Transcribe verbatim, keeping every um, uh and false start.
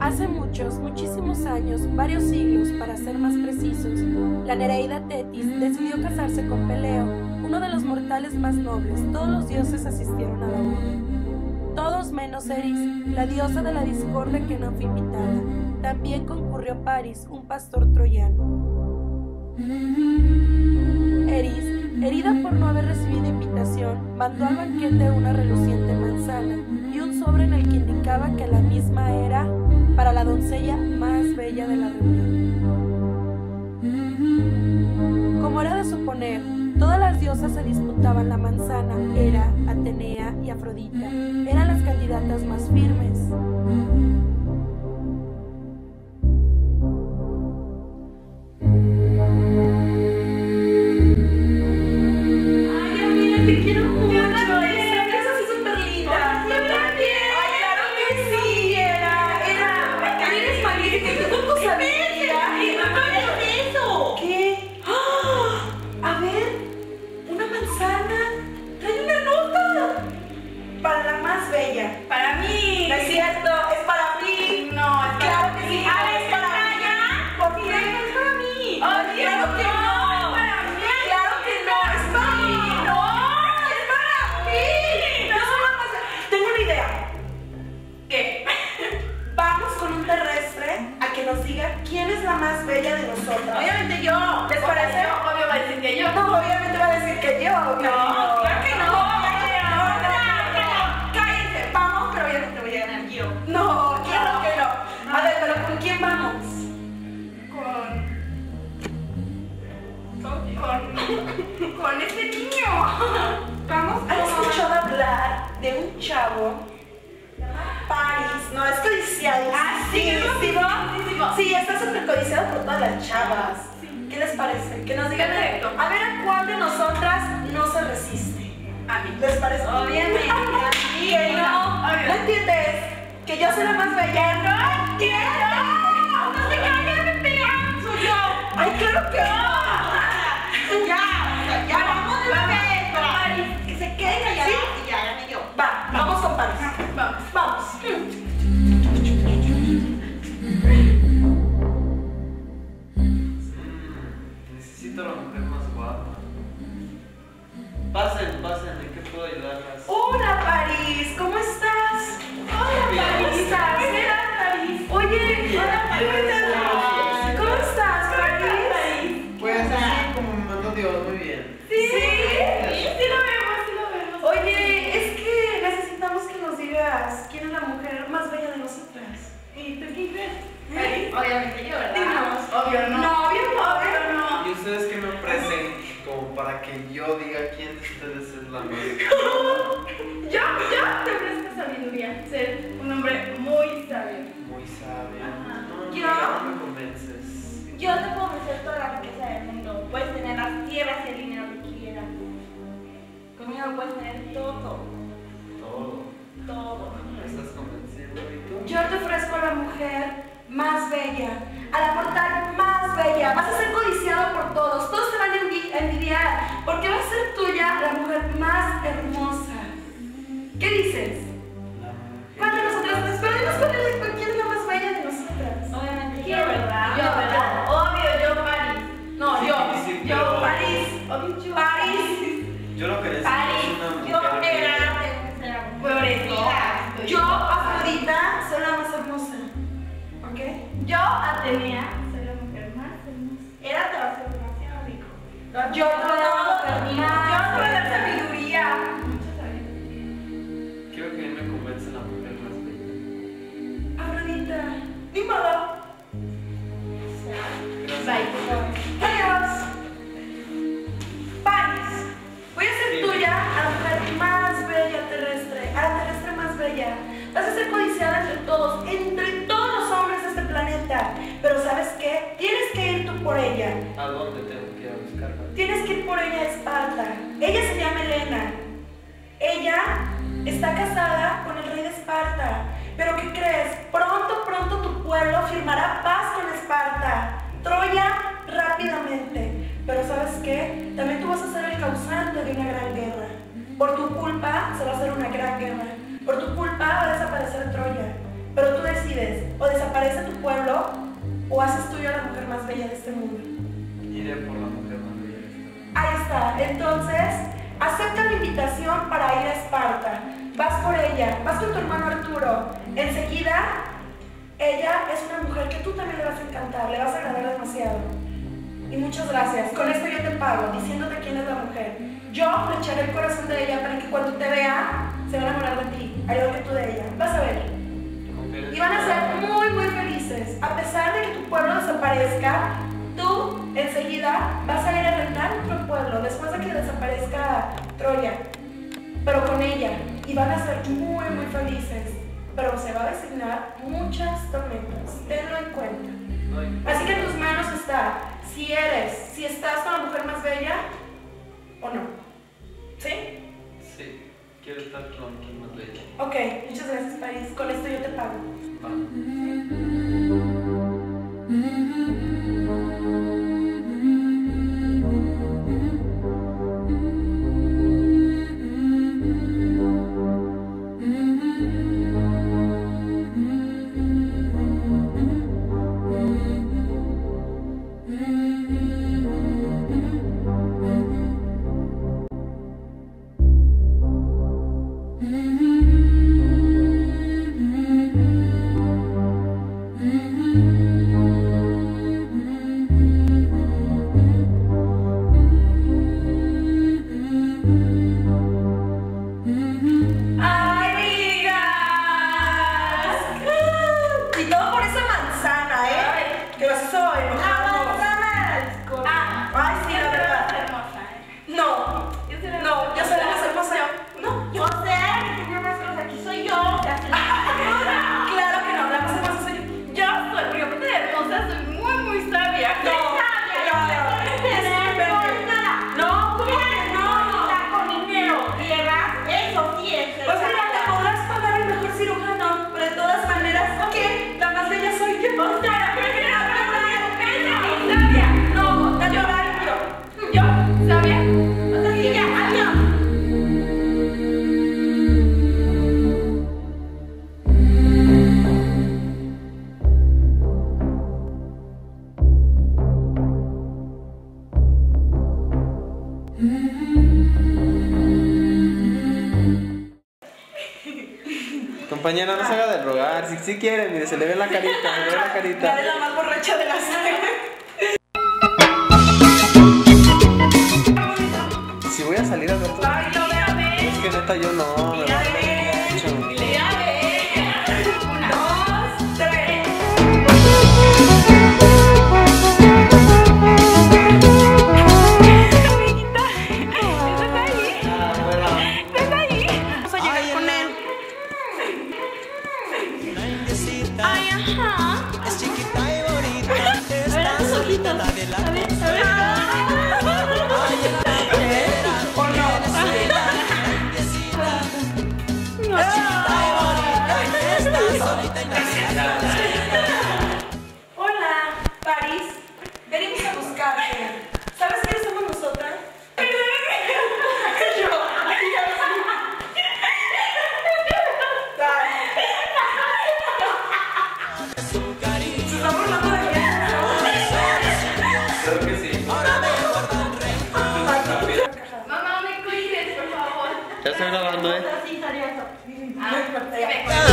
Hace muchos, muchísimos años, varios siglos para ser más precisos, la Nereida Tetis decidió casarse con Peleo, uno de los mortales más nobles. Todos los dioses asistieron a la boda, todos menos Eris, la diosa de la discordia que no fue invitada. También concurrió Paris, un pastor troyano. Eris, herida por no haber recibido invitación, mandó al banquete una reluciente manzana y un sobre en el que indicaba que la misma era para la doncella más bella de la reunión. Como era de suponer, todas las diosas se disputaban la manzana. Hera, Atenea y Afrodita eran las candidatas más firmes. ¿Quién es la más bella de nosotras? Obviamente yo. ¿Les parece? Obvio va a decir que yo. No, obviamente va a decir que yo. No, claro que no. No, no, cállense. Vamos, pero obviamente voy a ganar yo. No, claro que no. A ver, pero ¿con quién vamos? Con... Con... Con este niño. Vamos. ¿Han escuchado hablar de un chavo? Paris, no, es codiciado. Ah, sí, sí, sí, está súper codiciado por todas las chavas. Sí. ¿Qué les parece? Que nos digan directo. A ver a cuál de nosotras no se resiste. A mí. ¿Les parece? Obviamente. Que no. ¿No entiendes? Que yo soy la más bella. No entiendo. No se caigan de pegar. Soy yo. Ay, claro que no. Ya, ya vamos de una vez. Paris, que se quede callada. ¿Sí? Y ya gané yo. Va, vamos con Paris. Vamos. Vamos. Necesito a la mujer más guapa. Pasen, pasen, ¿en qué puedo ayudarlas? Hola, Paris, ¿cómo estás? Hola, Bien. Paris, ¿cómo estás? Hola, Paris. Oye, hola, Paris. ¿Cómo estás, Paris? Pues así como me mandó Dios, muy bien. Sí, sí, sí lo vemos, sí lo vemos. Oye, es que necesitamos que nos digas quién es la mujer más bella de nosotras. ¿Y tú qué crees? Paris, obviamente yo, ¿verdad? Dinos. Obvio no. No, obvio no, obvio no. ¿Y ustedes qué me ofrecen como para que yo diga quién de ustedes es la más? Yo, yo te ofrezco sabiduría. Ser un hombre muy sabio. Muy sabia. No, Yo- no, no me convences. Yo te puedo ofrecer toda la riqueza del mundo. Puedes tener las tierras y el dinero que quieras. Conmigo puedes tener todo. Todo. Todo. ¿Me estás convenciendo? ¿Y tú? Yo te ofrezco a la mujer más bella, a la mortal más bella. Vas a ser codiciado por todos, todos te van a envi- a envidiar, porque va a ser tuya la mujer más hermosa. ¿Qué dices? La mujer. ¿Cuál de nosotras? Pero dinos cuál es, cuál- quién es la más bella de nosotras. Obviamente Yo, yo, ¿verdad? yo, Yo, ¿verdad? Obvio, yo, Paris. No, Sí, yo. sí, Yo, pero- París, Obvio, yo. París, Yo lo que necesito Paris, es una yo mujer era bella. por eso. yo, Afrodita, soy la más hermosa. ¿Ok? Yo, Atenea, soy la mujer más hermosa. Era te va a ser demasiado rico. Yo te voy a dar la mujer más Yo te voy a dar bella. sabiduría. Mucha sabiduría. Creo que me convence la mujer más bella. Afrodita, ni modo. Gracias. Bye. Adiós. Paris, voy a ser tuya a la mujer más bella terrestre, a la terrestre más bella. Vas a ser codiciada entre todos, entre todos los hombres de este planeta. Pero ¿sabes qué? Tienes que ir tú por ella. ¿A dónde tengo que ir a buscarla? Tienes que ir por ella a Esparta. Ella se llama Helena. Ella está casada con el rey de Esparta. Pero ¿qué crees? Pronto, pronto tu pueblo firmará paz con Esparta. Troya rápidamente. Pero ¿sabes qué? También tú vas a ser el causante de una gran guerra. Por tu culpa se va a hacer una gran guerra. Por tu culpa va a desaparecer Troya. Pero tú decides o desaparecer desaparece tu pueblo o haces tuyo a la mujer más bella de este mundo? Iré por la mujer más bella de este mundo. Ahí está. Entonces, acepta la invitación para ir a Esparta. Vas por ella, vas con tu hermano Arturo. Enseguida, ella es una mujer que tú también le vas a encantar, le vas a agradar demasiado. Y muchas gracias. Con esto yo te pago, diciéndote quién es la mujer. Yo le echaré el corazón de ella para que cuando te vea, se va a enamorar de ti, al igual que tú de ella. Vas a ver. Y van a ser muy, muy felices. A pesar de que tu pueblo desaparezca, tú enseguida vas a ir a reinar otro pueblo después de que desaparezca Troya. Pero con ella. Y van a ser muy, muy felices. Pero se va a designar muchas tormentas. Tenlo en cuenta. Así que en tus manos está si eres, si estás con la mujer más bella o no. ¿Sí? Sí, quiero estar con la mujer más bella. Ok, muchas gracias, París. Con esto yo te pago. Va. Compañera, no se haga de rogar. Si, si quiere, mire, se le ve la carita, se le ve la carita. Ya eres la más borracha de la serie. Si voy a salir al rato. Ay, no, ve a ver. Es que neta yo no, me va a ver mucho. Ve a ver. Una, dos, tres. Amiguita, ¿estás ahí? Ah, bueno. ¿Estás ahí? Vamos a llegar con él. Ay, ajá. Es chiquita y bonita, es A ver, tan tus solita ojitos. la de la A ver, cosa. a ver. Ay, entera, ¿O no? es chiquita y bonita, es tan solita y la de la cosa. Hola, París. Venimos a buscarte. ¿Sabes quiénes somos nosotras? Yo. Su cariño, Se está burlando de mí. Creo que sí. ahora me guardan rencor. Mamá, me cuides, por favor. Ya estoy grabando, eh. Así salió eso. No importa, ya.